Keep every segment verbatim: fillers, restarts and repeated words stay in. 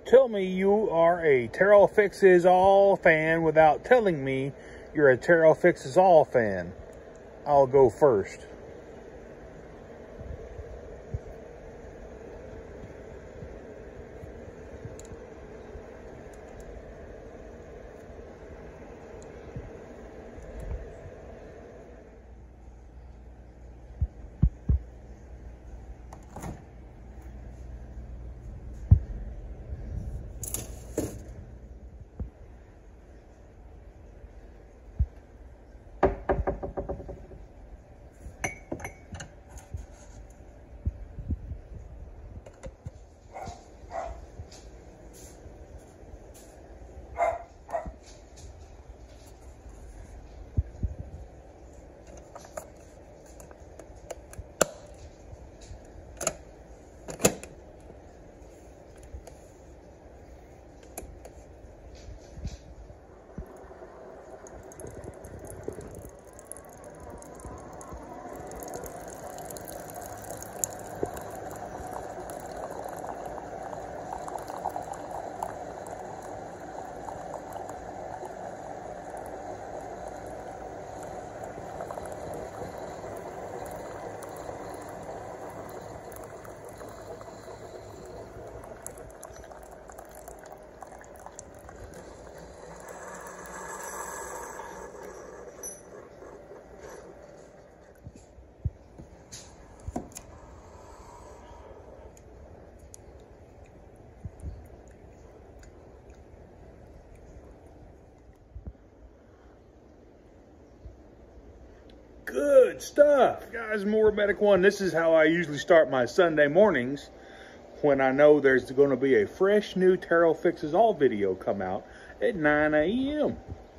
Tell me you are a Terrell Fixes All fan without telling me you're a Terrell Fixes All fan. I'll go first. Good stuff. Guys, more Medic One. This is how I usually start my Sunday mornings when I know there's going to be a fresh new Terrell Fixes All video come out at nine A M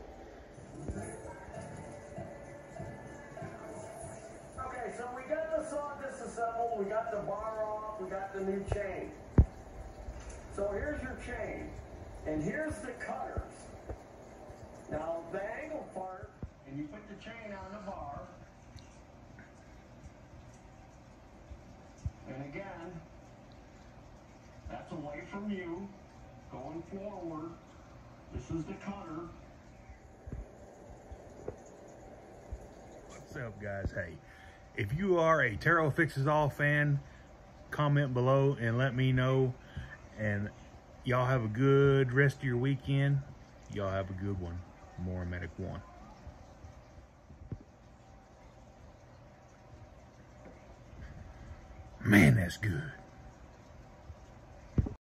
Okay, so we got the saw disassembled, we got the bar off, we got the new chain. So here's your chain, and here's the cutters. Now the angle part, and you put the chain on the bar. And again, that's away from you, going forward. This is the cutter. What's up, guys? Hey, if you are a Terrell Fixes All fan, comment below and let me know. And y'all have a good rest of your weekend. Y'all have a good one. More Medic One. Man, that's good.